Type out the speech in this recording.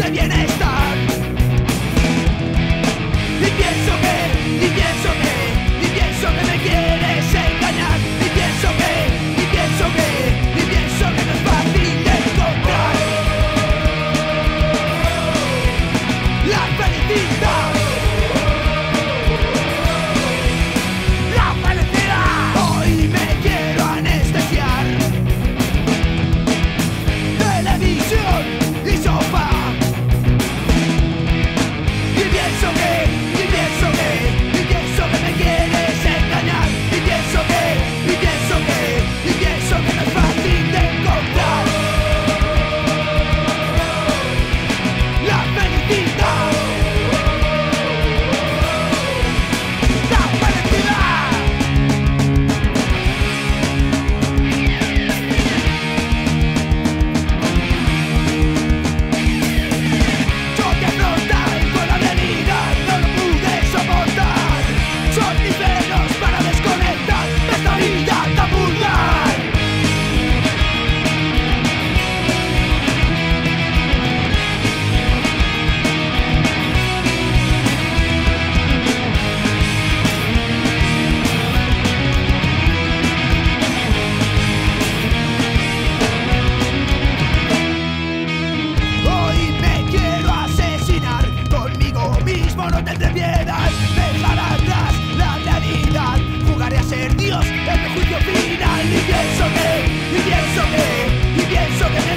de bienestar. Y pienso que me quieres engañar. Y pienso que no es fácil de encontrar la felicidad. La felicidad. Hoy me quiero anestesiar. Televisión y sofá. Y pienso que me quieres engañar. Y pienso que no es fácil de encontrar la felicidad. La felicidad. Choque frontal con la realidad, no lo pude soportar. Son mis frenos para desconectar de esta vida tan vulgar. Hoy me quiero asesinar, conmigo mismo no tendré piedad. Dejar atrás la realidad, jugaré a ser Dios en mi juicio final. Y pienso que